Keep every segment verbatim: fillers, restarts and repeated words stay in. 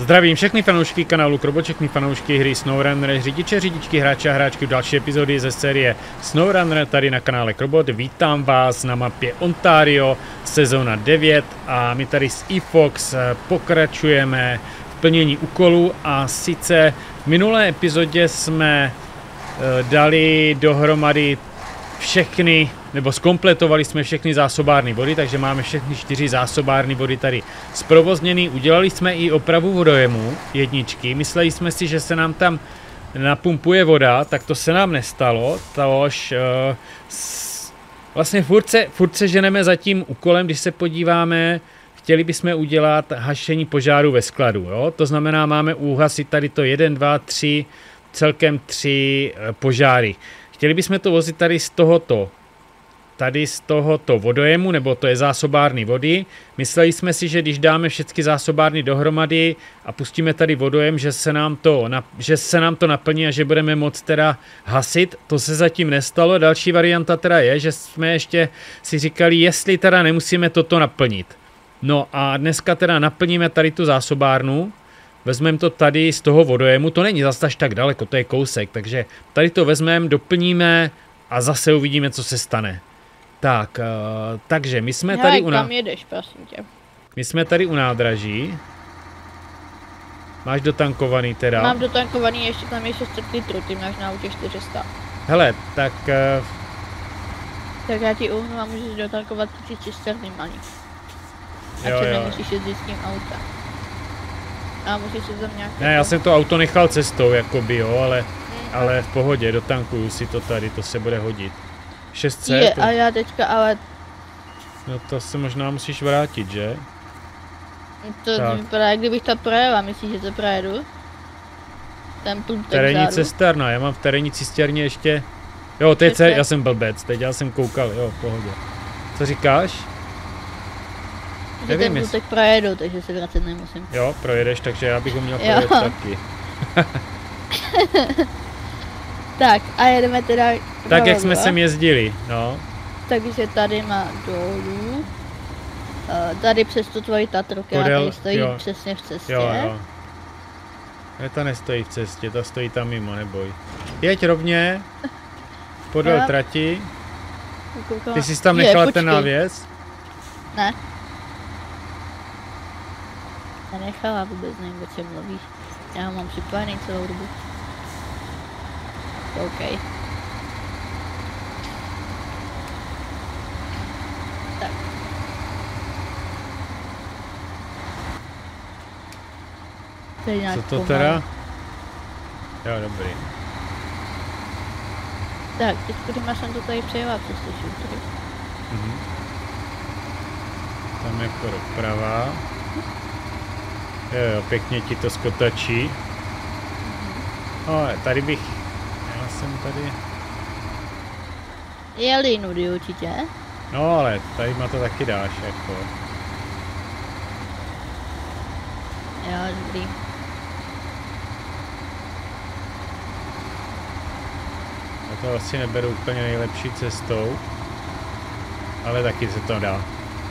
Zdravím všechny fanoušky kanálu Krobo, všechny fanoušky hry SnowRunner, řidiče, řidičky, hráče a hráčky další epizody ze série SnowRunner tady na kanále Krobot. Vítám vás na mapě Ontario, sezóna devět a my tady s eFox pokračujeme v plnění úkolů a sice v minulé epizodě jsme dali dohromady všechny, nebo zkompletovali jsme všechny zásobárny vody, takže máme všechny čtyři zásobárny vody tady zprovozněny. Udělali jsme i opravu vodojemu jedničky, mysleli jsme si, že se nám tam napumpuje voda, tak to se nám nestalo, tož uh, s, vlastně furt se, furt se ženeme za tím úkolem, když se podíváme, chtěli bychom udělat hašení požáru ve skladu, jo? To znamená, máme uhasit tady to jedna, dva, tři, celkem tři uh, požáry. Chtěli bychom to vozit tady z tohoto, tady z tohoto vodojemu, nebo to je zásobárny vody. Mysleli jsme si, že když dáme všechny zásobárny dohromady a pustíme tady vodojem, že se nám to, že se nám to naplní a že budeme moct teda hasit. To se zatím nestalo. Další varianta teda je, že jsme ještě si říkali, jestli teda nemusíme toto naplnit. No a dneska teda naplníme tady tu zásobárnu. Vezmeme to tady z toho vodojemu, to není zase až tak daleko, to je kousek, takže tady to vezmeme, doplníme a zase uvidíme, co se stane. Tak, uh, takže my jsme tady u tam jedeš, prosím tě. My jsme tady u nádraží. Máš dotankovaný teda? Mám dotankovaný, ještě tam je šest set litrů, ty máš na autě čtyři sta. Hele, tak... Uh, tak já ti uhnu a můžeš dotankovat ty cisterny malý. A jo, čo jo. nemusíš jezdit s tím autem. A musíš se tam nějak... Ne, já jsem to auto nechal cestou, jakoby, jo, ale, mm. ale v pohodě, dotankuju si to tady, to se bude hodit. šest set? Je, a já teďka, ale... No to se možná musíš vrátit, že? To tak. Vypadá, jak kdybych to projela, myslíš, že to projedu? Ten plutek terénní cisterna, já mám v terénní cisterně ještě... Jo, teď se, já jsem blbec, teď já jsem koukal, jo, v pohodě. Co říkáš? Že ten plutek projedu, takže se vracet nemusím. Jo, projedeš, takže já bych ho měl projet taky. Tak, a jedeme teda... Tak, jak jsme sem jezdili, no. Takže tady má dolů. Tady přes tu tvoji Tatru, která tady stojí jo. Přesně v cestě. Jo, jo. Ne, ta nestojí v cestě, ta stojí tam mimo, neboj. Jeď rovně, podél no. Trati. Ty jsi tam nechala ten návěs? Ne. Nenechala, vůbec nevím, o čem mluvíš. Já ho mám připojený celou dobu. OK. Tak. Co to pomalu. Teda? Jo, dobrý. Tak, teď když jsem to tady přejela přes ty šutry. Mhm. Tam jako doprava. Jo, jo, pěkně ti to skotačí. No, tady bych... Já jsem tady... Jeli nudy určitě. No, ale tady ma to taky dáš, jako. Jo, dobrý. Já to asi neberu úplně nejlepší cestou. Ale taky se to dá.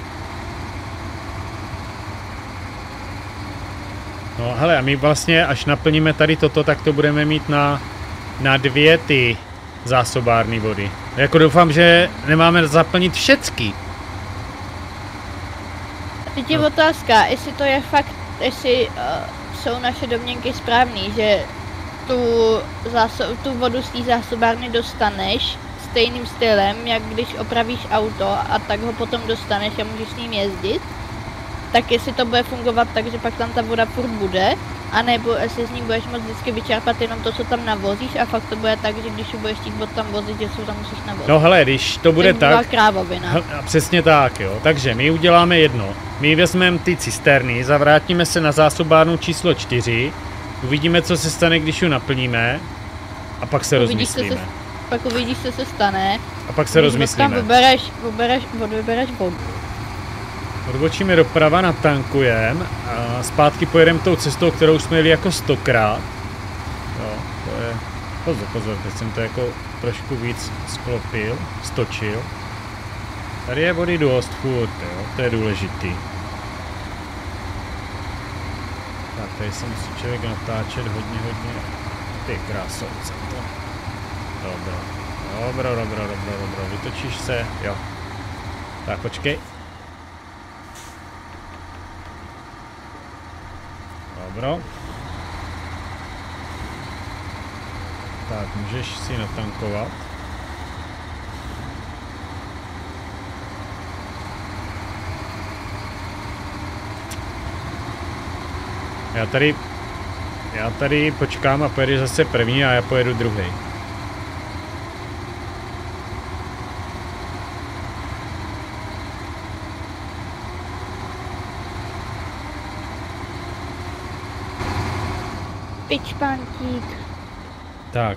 No hele, a my vlastně, až naplníme tady toto, tak to budeme mít na, na dvě ty zásobárny vody. Jako doufám, že nemáme zaplnit všecky. Teď je no. Otázka, jestli to je fakt, jestli uh, jsou naše domněnky správný, že tu, záso- tu vodu z té zásobárny dostaneš stejným stylem, jak když opravíš auto a tak ho potom dostaneš a můžeš s ním jezdit. Tak jestli to bude fungovat tak, že pak tam ta voda furt bude, anebo jestli z ní budeš moct vždycky vyčerpat jenom to, co tam navozíš a fakt to bude tak, že když budeš chtít vod tam vozit, že se tam musíš navozit. No hele, když to bude tak... tak krávovina. Přesně tak, jo. Takže my uděláme jedno. My vezmeme ty cisterny, zavrátíme se na zásobárnu číslo čtyři, uvidíme, co se stane, když ji naplníme a pak se uvidíš, rozmyslíme. Se, pak uvidíš, co se stane. A pak se rozmyslíme. Tam vybereš, vybereš, vybereš vodu. Odbočíme doprava, natankujeme a zpátky pojedeme tou cestou, kterou jsme jeli jako stokrát. Jo, to je... Pozor, pozor, teď jsem to jako trošku víc sklopil, stočil. Tady je vody dost furt, jo, to je důležitý. Tak, tady se musí člověk natáčet hodně, hodně. Ty krásovce to. Dobro. Dobro, dobro, dobro, dobro. Vytočíš se? Jo. Tak počkej. Dobro. Tak, můžeš si natankovat. Já tady, já tady počkám a pojedeš zase první a já pojedu druhý. Pičpántík. Tak.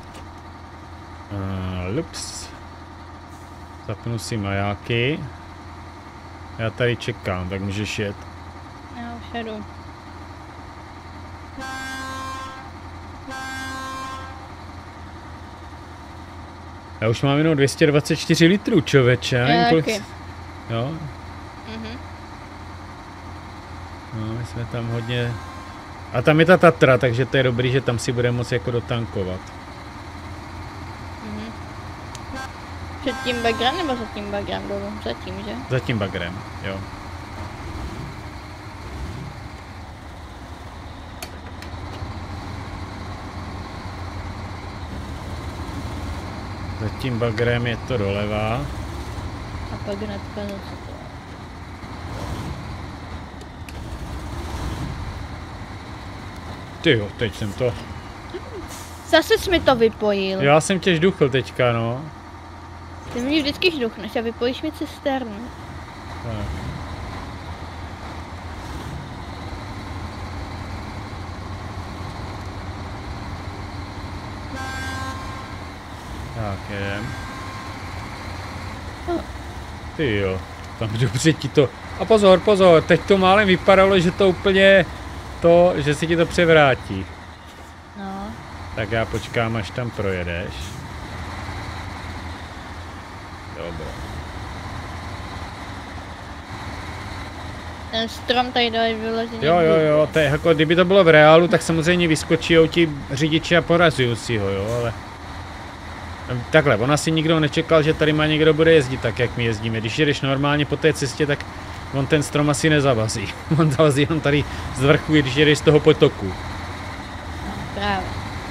Uh, lups. Zapnu si majáky. Já tady čekám, tak můžeš jet. Já už jedu. Já už mám jenom dvě stě dvacet čtyři litrů, čověče. Já kolik... taky. Jo? Mhm. No, my jsme tam hodně... A tam je ta Tatra, takže to je dobrý, že tam si bude moct jako dotankovat. Mhm. Před tím bagrem nebo za tím bagrem dolů? Za tím, že? Za tím bagrem, jo. Za tím bagrem je to doleva. A pak hnedka zase to. Ty jo, teď jsem to... Zase jsi mi to vypojil. Já jsem tě žduchl teďka, no. Ty mě vždycky žduchneš a vypojíš mi cisternu. Tak. Tak, jedem. Ty jo, tam dobře ti to... A pozor, pozor, teď to málem vypadalo, že to úplně... To, že si ti to převrátí. No. Tak já počkám, až tam projedeš. Dobro. Ten strom tady dali vyloženě. Jo, jo, jo, to je jako, kdyby to bylo v reálu, tak samozřejmě vyskočí ti řidiči a porazují si ho, jo, ale... Takhle, on asi nikdo nečekal, že tady má někdo bude jezdit tak, jak my jezdíme. Když jedeš normálně po té cestě, tak on ten strom asi nezavazí. On zavazí jenom tady z vrchu, když jedeš z toho potoku. No, právě.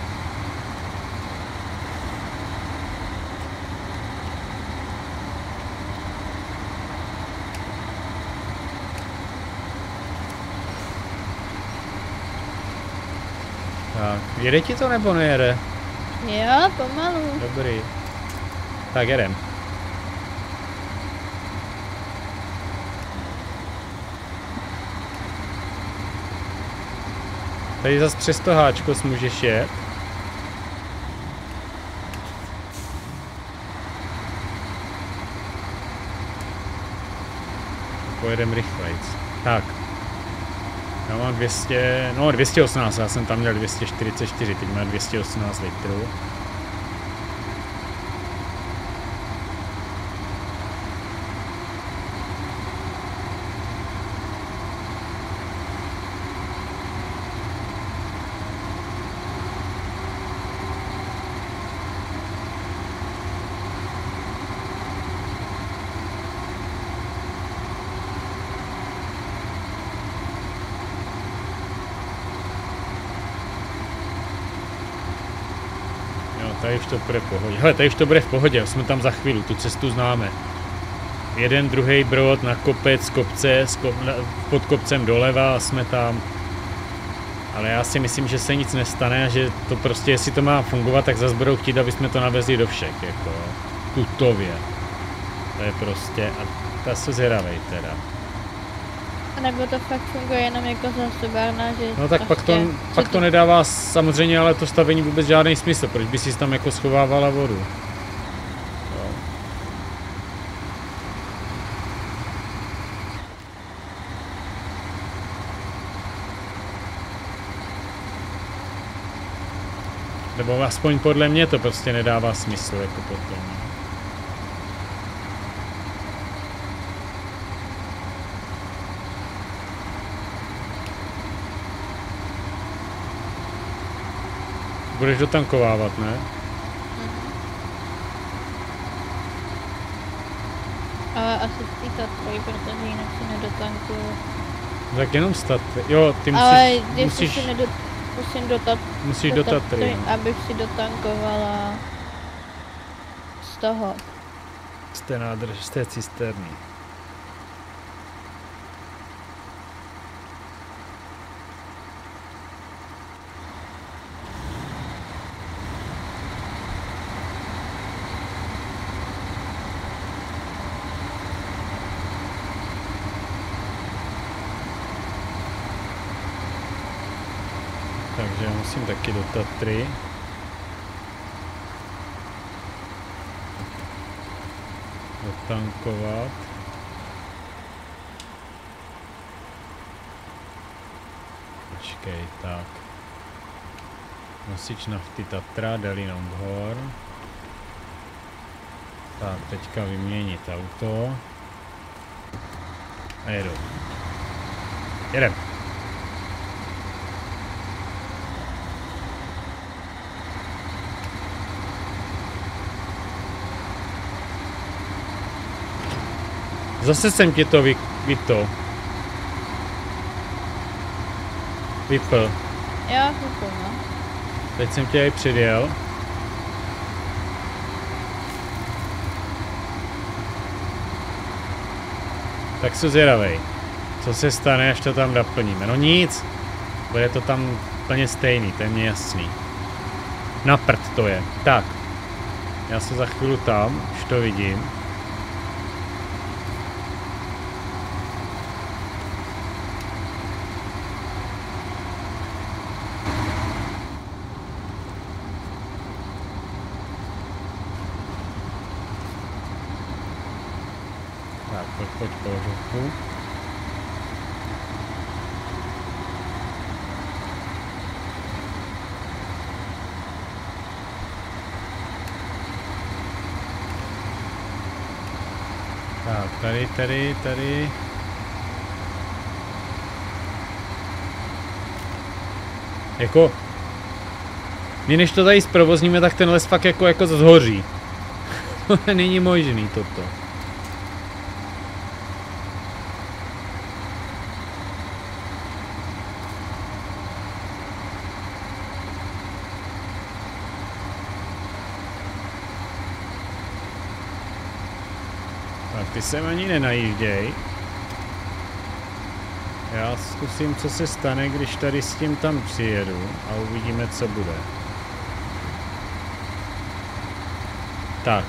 Tak, jede ti to nebo nejede? Jo, pomalu. Dobrý. Tak jedem. Tady zas přes to háčko můžeš jet. Pojedem rychlejc. Tak. Já mám dvě stě, no dvě stě osmnáct, já jsem tam měl dvě stě čtyřicet čtyři, teď mám dvě stě osmnáct litrů. Tady už to bude v pohodě. Hele, tady už to bude v pohodě, jsme tam za chvíli, tu cestu známe. Jeden, druhý brod na kopec, kopce, kop, pod kopcem doleva a jsme tam. Ale já si myslím, že se nic nestane a že to prostě, jestli to má fungovat, tak zase budou chtít, aby jsme to navezli do všech, jako tutově. To je prostě, a ta se zvědavej teda. A nebo to fakt funguje jenom jako zásobárna, že... No tak pak to, pak to nedává samozřejmě, ale to stavení vůbec žádný smysl, proč by si tam jako schovávala vodu. Jo. Nebo aspoň podle mě to prostě nedává smysl jako potom. budeš dotankovávat, ne? Ale asi z té Tatry, protože jinak si nedotankuju. Tak jenom stat. Jo, ty musíš... Ale musíš, si nedo, musím do, tat, musíš do do Tatry. Tatry, No. abych si dotankovala z toho. Z té nádrže, z té cisterny. Takže já musím taky do Tatry. Dotankovat. Počkej, tak. Nosič nafty Tatra, Delinom Hor. Tak, teďka vyměnit auto. A jedu. Jedem. Zase jsem ti to vy, vy to. Vypl. Jo, vypl, no. Teď jsem tě i předjel. Tak jsem zvědavej. Co se stane, až to tam naplníme? No nic. Bude to tam úplně stejný, to je mně jasný. Na prd to je. Tak. Já se za chvíli tam, už to vidím. Tak, pojď, pojď po žuchu. Tak, tady, tady, tady. Jako... My než to tady zprovozníme, tak ten les fakt jako, jako zhoří. To není možný toto. Tak ty sem ani nenajížděj. Já zkusím, co se stane, když tady s tím tam přijedu a uvidíme, co bude. Tak.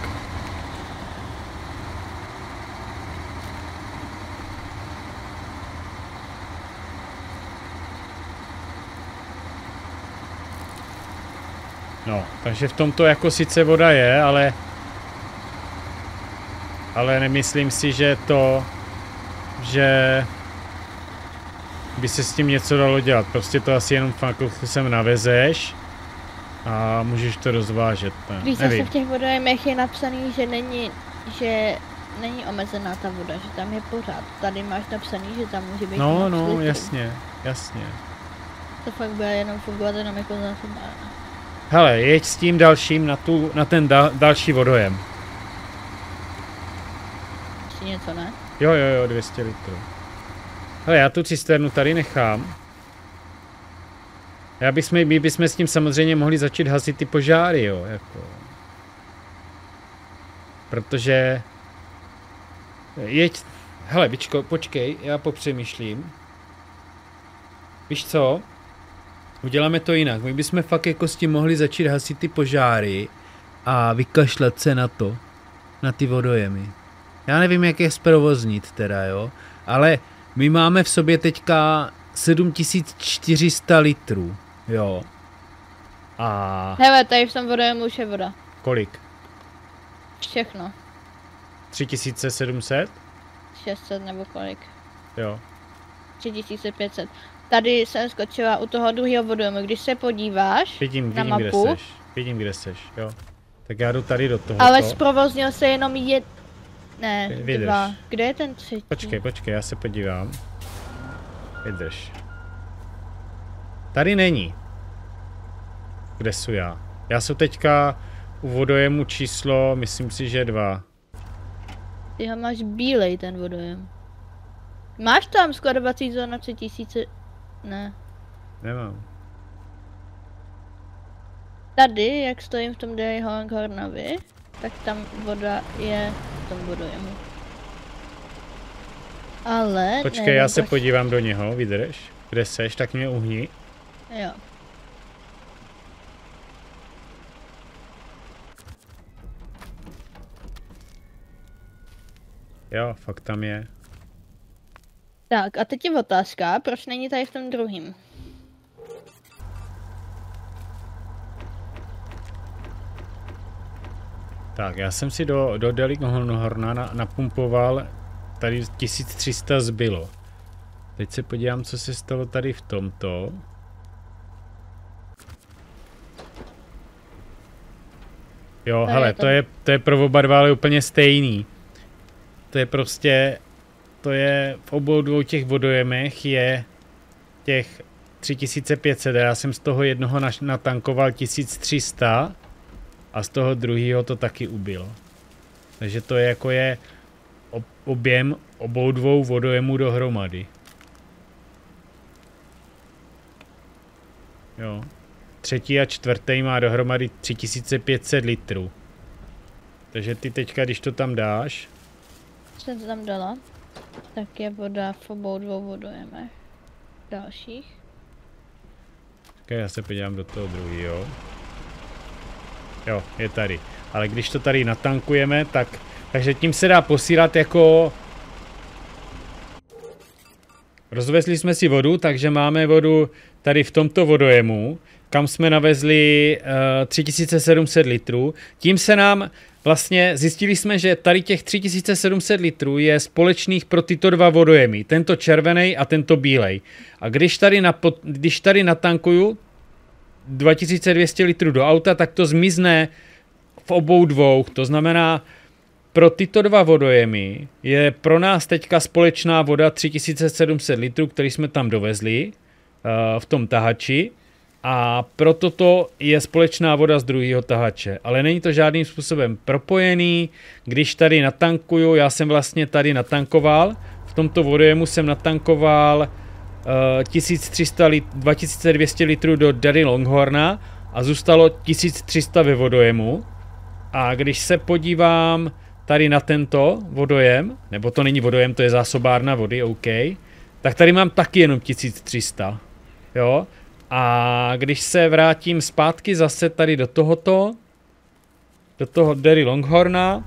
No, takže v tomto jako sice voda je, ale... Ale nemyslím si, že to... Že... by se s tím něco dalo dělat. Prostě to asi jenom fakt sem navezeš a můžeš to rozvážet. Ne? Když zase v těch vodojemech je napsaný, že není, že není omezená ta voda, že tam je pořád. Tady máš napsaný, že tam může být. No, no, litrů. jasně, jasně. To fakt bude jenom fungovat jenom jako zásobárna. Hele, jeď s tím dalším na, tu, na ten da, další vodojem. Ještě něco, ne? Jo, jo, jo, dvě stě litrů. Hele, já tu cisternu tady nechám. Já bychom, my bychom s tím samozřejmě mohli začít hasit ty požáry, jo, jako. Protože... Jeď... Hele, bičko, počkej, já popřemýšlím. Víš co? Uděláme to jinak. My bychom fakt jako s tím mohli začít hasit ty požáry a vykašlat se na to. Na ty vodojemy. Já nevím, jak je zprovoznit teda, jo. Ale my máme v sobě teďka sedm tisíc čtyři sta litrů, jo. A... Hele, tady v tom vodojemu už je voda. Kolik? Všechno. tři tisíce sedm set? šest set nebo kolik. Jo. tři tisíce pět set. Tady jsem skočila u toho druhého vodojemu, když se podíváš vidím, na vidím, mapu. Kde seš. Vidím, kde seš, jo. Tak já jdu tady do toho. Ale zprovoznil se jenom jed... Ne, Vydrž. dva. Kde je ten třetí? Počkej, počkej, já se podívám. Vydrž. Tady není. Kde jsou já? Já jsem teďka u vodojemu číslo, myslím si, že dva. Ty ho máš bílej ten vodojem. Máš tam skladovací zóna tři tisíce? Ne. Nemám. Tady, jak stojím v tom Derry Longhornovi, tak tam voda je v tom vodojemu. Ale... Počkej, ne, já se poš... podívám do něho, vydrž. Kde seš, tak mě uhni. Jo. Jo, fakt tam je. Tak a teď je otázka, proč není tady v tom druhým? Tak, já jsem si do, do Derry Longhorna na, napumpoval, tady tisíc tři sta zbylo. Teď se podívám, co se stalo tady v tomto. Jo, to hele, je to je, to je pro oba dva ale úplně stejný. To je prostě, to je v obou dvou těch vodojemech je těch tři tisíce pět set, já jsem z toho jednoho natankoval tisíc tři sta a z toho druhého to taky ubilo. Takže to je jako je objem obou dvou vodojemů dohromady. Jo. Třetí a čtvrtý má dohromady tři tisíce pět set litrů. Takže ty teďka, když to tam dáš... Jsem to tam dala, tak je voda v obou dvou vodojemech. Dalších. Tak já se podívám do toho druhého. Jo, je tady. Ale když to tady natankujeme, tak... Takže tím se dá posílat jako... Rozvezli jsme si vodu, takže máme vodu tady v tomto vodojemu, kam jsme navezli uh, tři tisíce sedm set litrů. Tím se nám vlastně zjistili jsme, že tady těch tři tisíce sedm set litrů je společných pro tyto dva vodojemy. Tento červený a tento bílej. A když tady, napo, když tady natankuju dva tisíce dvě stě litrů do auta, tak to zmizne v obou dvou. To znamená, pro tyto dva vodojemy je pro nás teďka společná voda tři tisíce sedm set litrů, který jsme tam dovezli uh, v tom tahači. A proto to je společná voda z druhého tahače. Ale není to žádným způsobem propojený. Když tady natankuju, já jsem vlastně tady natankoval. V tomto vodojemu jsem natankoval uh, tisíc tři sta lit, dva tisíce dvě stě litrů do Derry Longhorna a zůstalo tisíc tři sta ve vodojemu. A když se podívám tady na tento vodojem, nebo to není vodojem, to je zásobárna vody, OK, tak tady mám taky jenom tisíc tři sta. Jo? A když se vrátím zpátky zase tady do tohoto, do toho Derry Longhorna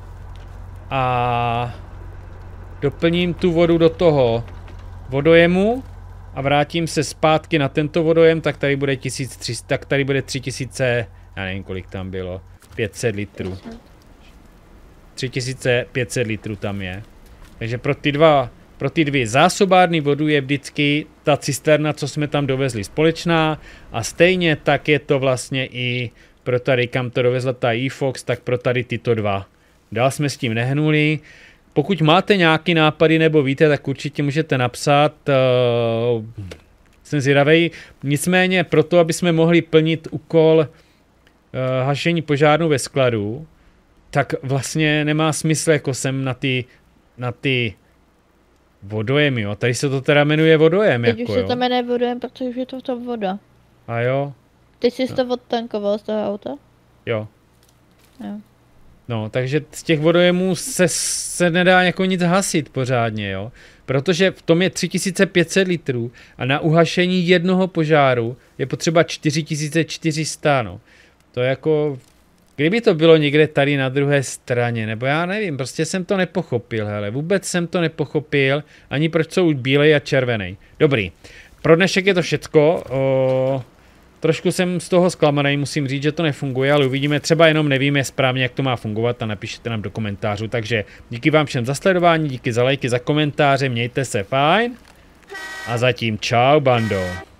a doplním tu vodu do toho vodojemu a vrátím se zpátky na tento vodojem, tak tady bude tisíc tři sta, tak tady bude tři tisíce, já nevím kolik tam bylo, pět set litrů. tři tisíce pět set litrů tam je. Takže pro ty dva Pro ty dvě zásobárny vodu je vždycky ta cisterna, co jsme tam dovezli, společná a stejně tak je to vlastně i pro tady, kam to dovezla ta e-Fox, tak pro tady tyto dva. Dál jsme s tím nehnuli. Pokud máte nějaký nápady nebo víte, tak určitě můžete napsat. Uh, jsem zvědavej. Nicméně proto, aby jsme mohli plnit úkol uh, hašení požárů ve skladu, tak vlastně nemá smysl jako sem na ty, na ty vodojem, jo. Tady se to teda jmenuje vodojem, Teď jako už se jo. to jmenuje vodojem, protože už je to to voda. A jo? Ty jsi no. to odtankoval z toho auta? Jo. Jo. No, takže z těch vodojemů se, se nedá jako nic hasit pořádně, jo. Protože v tom je tři tisíce pět set litrů a na uhašení jednoho požáru je potřeba čtyři tisíce čtyři sta, no. To je jako... Kdyby to bylo někde tady na druhé straně, nebo já nevím, prostě jsem to nepochopil, hele, vůbec jsem to nepochopil, ani proč jsou bílej a červený. Dobrý, pro dnešek je to všecko, o, trošku jsem z toho zklamaný, musím říct, že to nefunguje, ale uvidíme, třeba jenom nevíme správně, jak to má fungovat a napíšete nám do komentářů, takže díky vám všem za sledování, díky za lajky, za komentáře, mějte se fajn a zatím čau bando.